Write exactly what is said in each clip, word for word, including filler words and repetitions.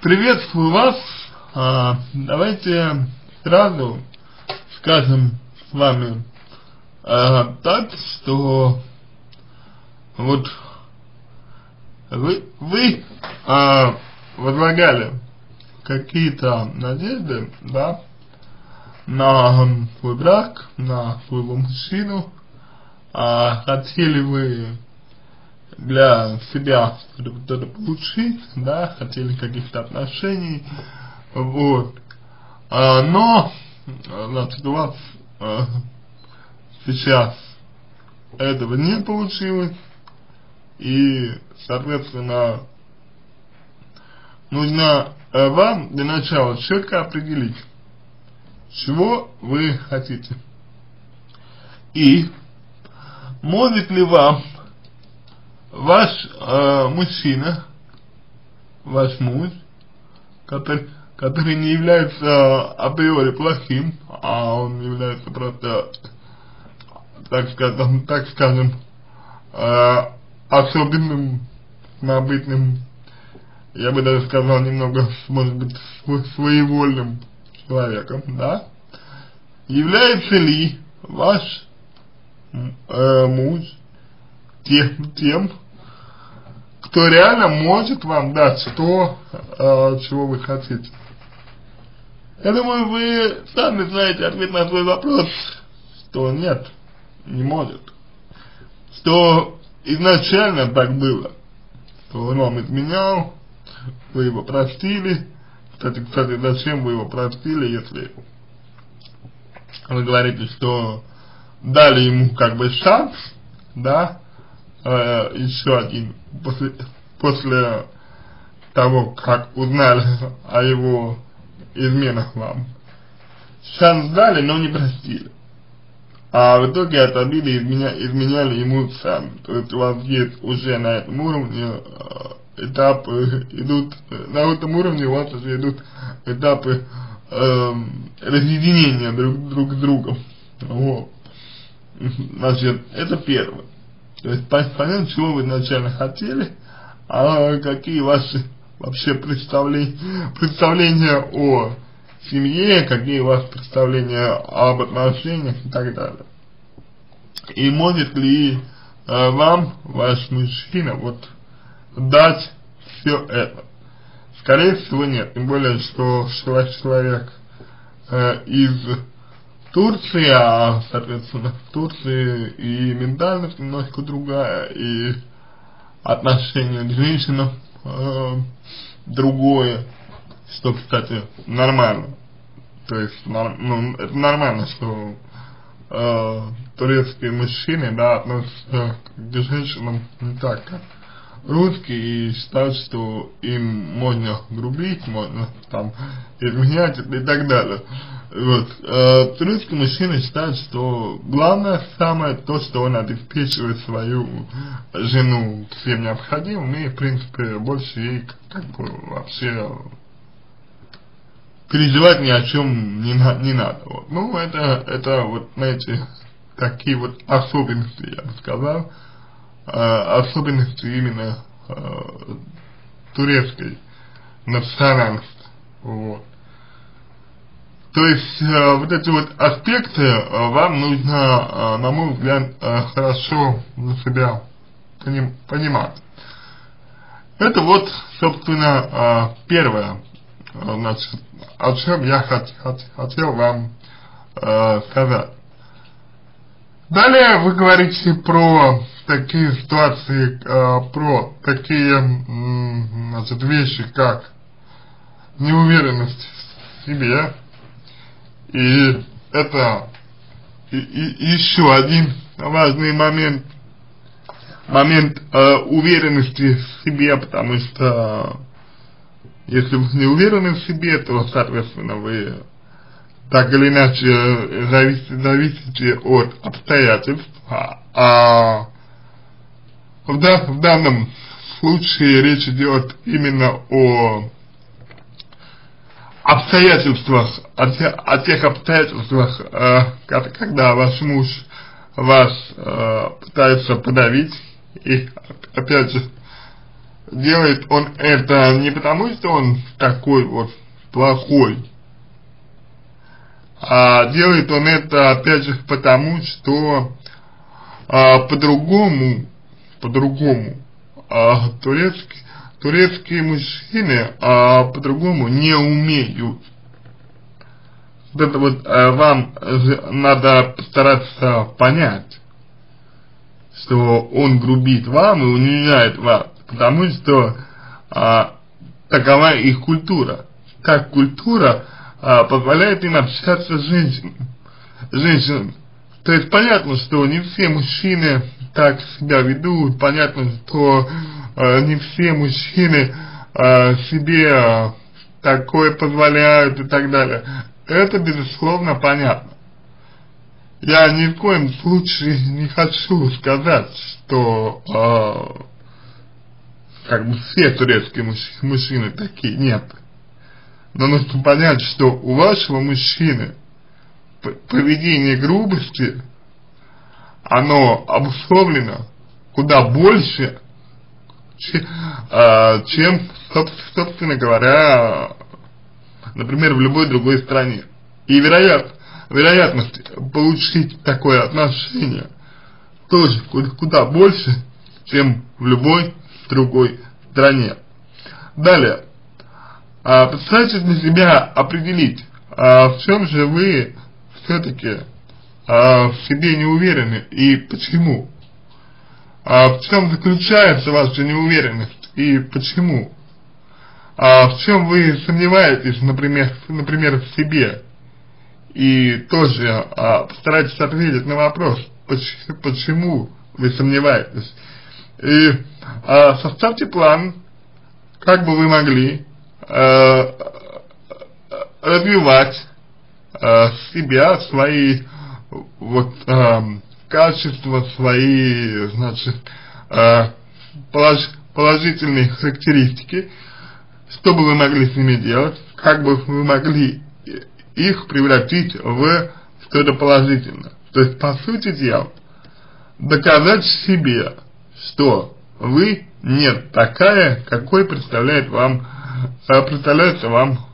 Приветствую вас. А, давайте сразу скажем с вами а, так, что вот вы, вы а, возлагали какие-то надежды, да, на свой брак, на своего мужчину, а хотели вы для себя что-то получить, да, хотели каких-то отношений, вот, а, но, значит, у вас а, сейчас этого не получилось, и, соответственно, нужно а, вам для начала четко определить, чего вы хотите, и может ли вам ваш э, мужчина, ваш муж, который, который не является априори плохим, а он является просто, так скажем, так скажем э, особенным, самобытным, я бы даже сказал, немного, может быть, своевольным человеком, да? Является ли ваш э, муж тем, тем, кто реально может вам дать то, э, чего вы хотите? Я думаю, вы сами знаете ответ на свой вопрос, что нет, не может. Что изначально так было, что он вам изменял, вы его простили. Кстати, кстати, зачем вы его простили, если вы говорите, что дали ему как бы шанс, да, э, еще один, после, после того, как узнали о его изменах вам. Шанс дали, но не простили. А в итоге отобили, изменя, изменяли ему сами. То есть у вас есть уже на этом уровне э, этапы идут, на этом уровне у вас уже идут этапы э, разъединения друг, друг с другом. Вот. Значит, это первое. То есть понять, чего вы изначально хотели, а какие ваши вообще представления, представления о семье, какие у вас представления об отношениях и так далее. И может ли э, вам ваш мужчина вот дать все это? Скорее всего нет, тем более, что человек э, из Турции, а соответственно в Турции и ментальность немножко другая, и отношение к женщинам э, другое, что, кстати, нормально. То есть, ну, это нормально, что э, турецкие мужчины, да, относятся к женщинам не так, как русские, и считают, что им можно грубить, можно там изменять и так далее. Вот. Э, турецкий мужчина считает, что главное самое то, что он обеспечивает свою жену всем необходимым, и в принципе больше ей как бы вообще переживать ни о чем не, на, не надо. Вот. Ну, это, это вот, знаете, такие вот особенности, я бы сказал, э, особенности именно э, турецкой национальности. Вот. То есть, э, вот эти вот аспекты э, вам нужно, э, на мой взгляд, э, хорошо для себя поним, понимать. Это вот, собственно, э, первое, э, значит, о чем я хот, хот, хотел вам э, сказать. Далее вы говорите про такие ситуации, э, про такие, м, значит, вещи, как неуверенность в себе. И это и, и еще один важный момент, момент э, уверенности в себе, потому что если вы не уверены в себе, то, соответственно, вы так или иначе зависите, зависите от обстоятельств, а, а в, да, в данном случае речь идет именно о обстоятельствах, о тех, о тех обстоятельствах, э, когда ваш муж вас э, пытается подавить и, опять же, делает он это не потому, что он такой вот плохой, а делает он это, опять же, потому, что а, по-другому, по-другому, а, турецкие, турецкие мужчины а, по-другому не умеют. Вот это вот а, вам надо постараться понять, что он грубит вам и унижает вас, потому что а, такова их культура. Как культура а, позволяет им общаться с женщинами. женщинами. То есть понятно, что не все мужчины так себя ведут, понятно, что а, не все мужчины а, себе а, такое позволяют и так далее. Это безусловно понятно. Я ни в коем случае не хочу сказать, что э, как бы все турецкие мужч мужчины такие, нет. Но нужно понять, что у вашего мужчины поведение грубости, оно обусловлено куда больше, чем, э, чем собственно говоря, например, в любой другой стране. И вероятно, вероятность получить такое отношение тоже куда больше, чем в любой другой стране. Далее, а, постарайтесь для себя определить, а, в чем же вы все-таки а, в себе не уверены и почему. А, в чем заключается ваша неуверенность и почему. А, в чем вы сомневаетесь, например, например, в себе. И тоже а, постарайтесь ответить на вопрос, почему, почему вы сомневаетесь. И а, составьте план, как бы вы могли а, развивать а, себя, свои вот, а, качества, свои, значит, а, полож, положительные характеристики, что бы вы могли с ними делать, как бы вы могли их превратить в что-то положительное. То есть, по сути дела, доказать себе, что вы не такая, какой представляет вам, представляется вам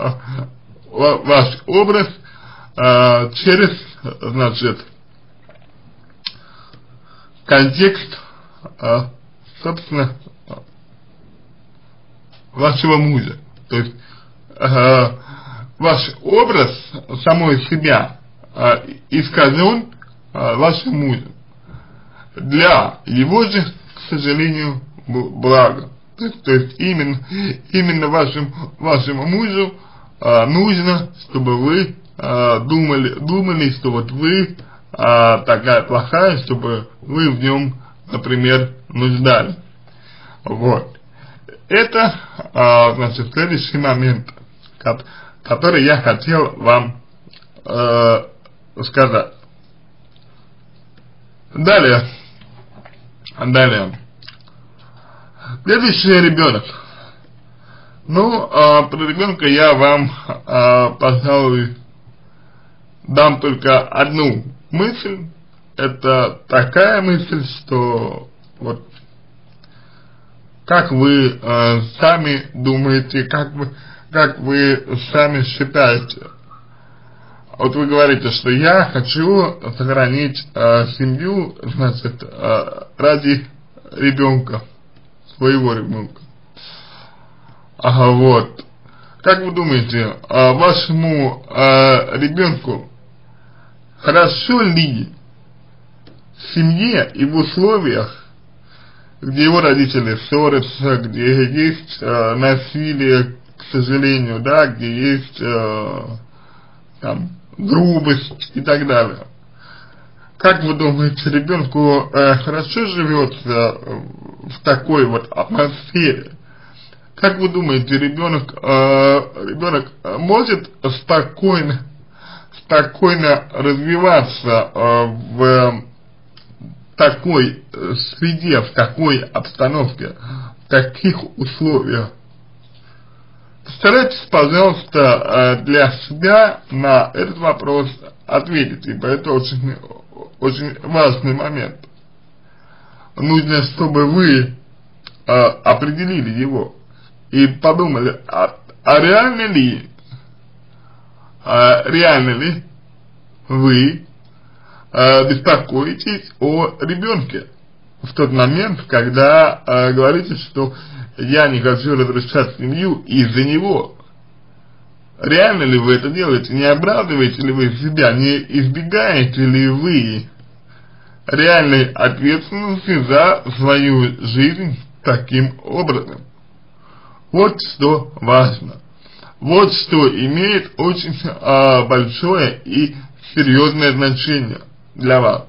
ваш образ через, значит, контекст, собственно, вашего мужа. То есть, ваш образ самой себя а, искажен а, вашим мужем для его же, к сожалению, блага. То есть, то есть именно, именно вашим, вашему мужу а, нужно, чтобы вы а, думали, думали, что вот вы а, такая плохая, чтобы вы в нем, например, нуждались. Вот. Это, а, значит, следующий момент, как который я хотел вам э, сказать. Далее, далее, следующий ребенок. Ну, э, про ребенка я вам, э, пожалуй, дам только одну мысль. Это такая мысль, что вот как вы э, сами думаете, как вы как вы сами считаете. Вот вы говорите, что я хочу сохранить э, семью, значит, э, ради ребенка, своего ребенка. Ага, вот. Как вы думаете, э, вашему э, ребенку хорошо ли в семье и в условиях, где его родители ссорятся, где есть э, насилие, к сожалению, да, где есть э, там, грубость и так далее. Как вы думаете, ребенку э, хорошо живется в такой вот атмосфере? Как вы думаете, ребенок, э, ребенок может спокойно, спокойно развиваться э, в такой среде, в такой обстановке, в таких условиях? Постарайтесь, пожалуйста, для себя на этот вопрос ответить, ибо это очень, очень важный момент. Нужно, чтобы вы э, определили его и подумали, а, а реально ли, а, реально ли вы э, беспокоитесь о ребенке в тот момент, когда э, говорите, что я не хочу разрушать семью из-за него. Реально ли вы это делаете? Не оправдываете ли вы себя? Не избегаете ли вы реальной ответственности за свою жизнь таким образом? Вот что важно. Вот что имеет очень э, большое и серьезное значение для вас.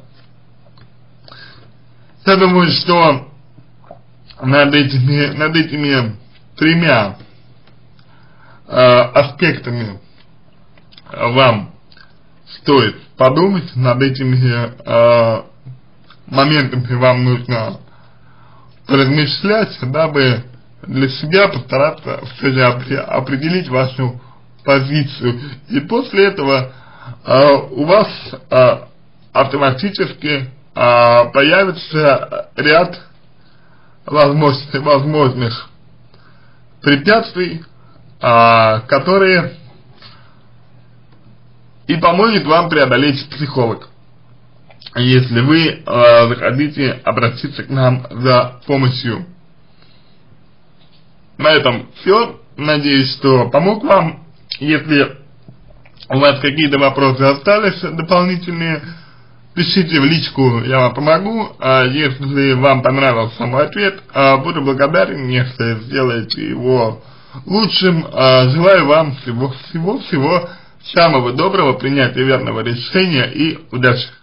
Я думаю, что над этими, над этими тремя э, аспектами вам стоит подумать, над этими э, моментами вам нужно поразмышлять, дабы для себя постараться все же определить вашу позицию. И после этого э, у вас э, автоматически э, появится ряд возможных, возможных препятствий, э, которые и поможет вам преодолеть психолог, если вы э, захотите обратиться к нам за помощью. На этом все. Надеюсь, что помог вам. Если у вас какие-то вопросы остались дополнительные, пишите в личку, я вам помогу. А если вам понравился мой ответ, буду благодарен, если сделаете его лучшим. Желаю вам всего-всего-всего самого доброго, принятия верного решения и удачи.